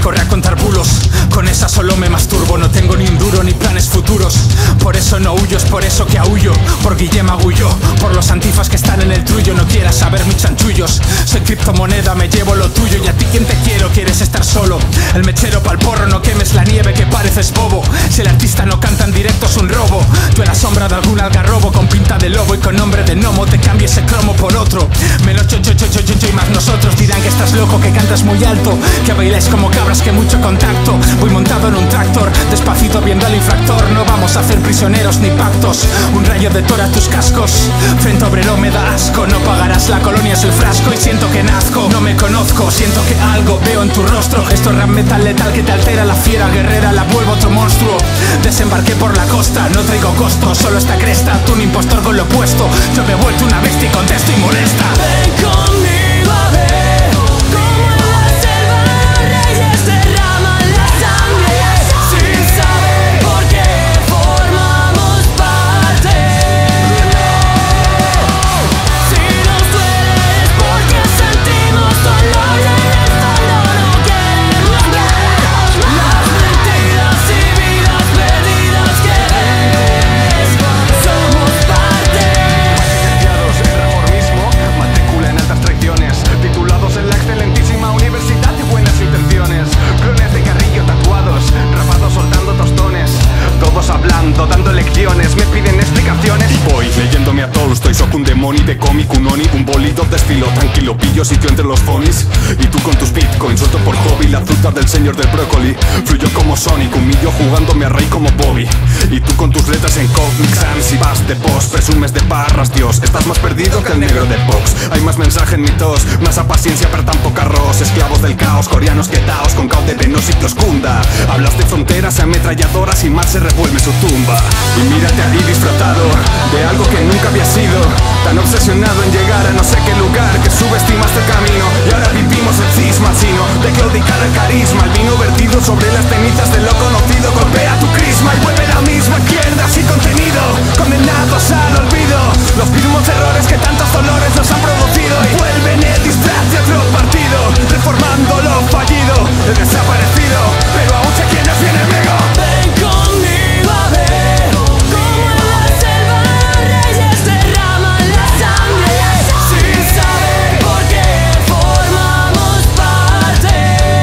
corre a contar bulos. Con esa solo me masturbo, no tengo ni un duro ni planes futuros. Por eso no huyo, es por eso que aúllo. Por Guillem Agulló, por los antifas que están en el trullo. No quieras saber mis chanchullos. Soy criptomoneda, me llevo lo tuyo. Y a ti, ¿quién te quiero? Quieres estar solo. El mechero pa'l porro, no quemes la nieve que pareces bobo. Si el artista no canta en directo es un robo. Tú en la sombra de algún algarrobo con pinta de lobo y con nombre de gnomo. Te cambio ese cromo por otro. Menos yo y más nosotros. Dirán que estás loco, que cantas muy alto, que bailáis como cabras, que mucho contacto. Voy montado en un tractor, despacito viendo al infractor. No vamos a hacer prisioneros ni pactos. Un rayo de tora a tus cascos. Frente obrero me da asco. No pagarás, la colonia es el frasco. Y siento que nazco, no me conozco. Siento que algo veo en tu rostro. Esto es rap metal letal que te altera. La fiera guerrera la vuelvo otro monstruo. Desembarqué por la costa, no traigo costo. Solo esta cresta, tú un impostor con lo opuesto. Yo me he vuelto una bestia y contesto y molesta. Ven conmigo a ver cómo en la selva los reyes derraman la sangre sin saber por qué formamos parte. Si nos duele es porque sentimos dolor y en el fondo no queremos ver las mentiras y vidas perdidas que ves. Somos parte. Licenciados en reformismo, matrícula en altas traiciones, titulados en la excelentísima universidad y buenas intenciones, clones de Carrillo tatuados, rapados soltando tostones, todos hablando, dando lecciones, me piden explicaciones. Y voy leyéndome a Tolstoy, soy un demonio de cómic, un oni, un bolido desfilo, tranquilo, pillo sitio entre los phonies. Y tú con tus bitcoins, suelto por hobby la fruta del señor del brócoli. Fluyo como Sonic, humillo jugándome a rey como Bobby. Y tú con tus letras en Comic Sans y vas de post, presumes de barras, Dios, estás más perdido que el negro de Vox. Hay más mensaje en mi tos, más a paciencia pero tan poca arroz. Esclavos del caos, coreanos quetaos con caos de venos y proscunda. Hablas de fronteras, ametralladoras y mal se revuelve su tumba. Y mírate ahí disfrutado de algo que nunca había sido, tan obsesionado en llegar a no sé qué lugar que subestimaste el camino. Y ahora vivimos el cisma sino de claudicar el carisma. El vino vertido sobre las cenizas de lo conocido golpea tu crisma y vuelve la misma izquierda sin contenido, condenados al olvido. Los mismos errores que tantos dolores nos han producido y vuelven el disfraz de otro partido, reformando lo fallido, el desaparecido, pero aún se quiere el enemigo. Ven conmigo a ver cómo en la selva los reyes derraman la sangre sin saber por qué formamos parte.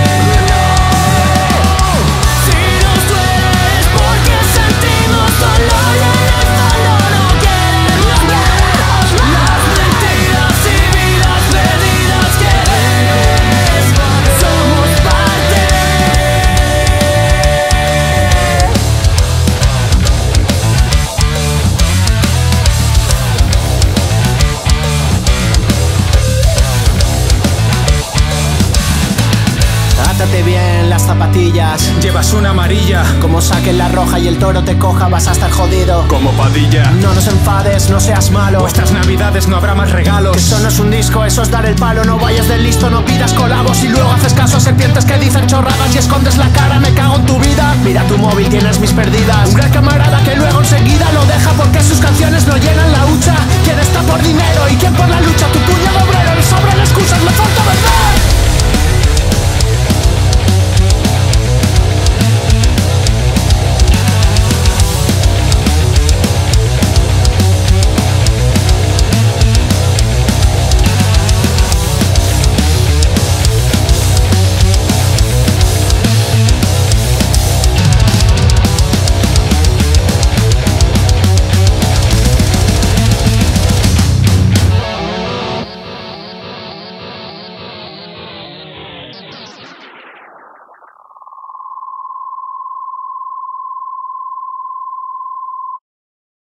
Si nos duele es porque sentimos dolor y en el fondo no queremos ver las mentiras y vidas perdidas que ves. Somos parte. Átate bien las zapatillas. Llevas una amarilla. Como saquen la roja y el toro te coja vas a estar jodido. Como Padilla. No nos enfades, no seas malo. Vuestras navidades no habrá más regalos. Eso no es un disco, eso es dar el palo. No vayas del listo, no pidas colabos y luego haces caso a serpientes que dicen chorradas y escondes la cara, me cago en tu vida. Mira tu móvil, tienes mis perdidas. Un gran camarada que luego enseguida lo deja porque sus canciones no llenan la hucha. ¿Quién está por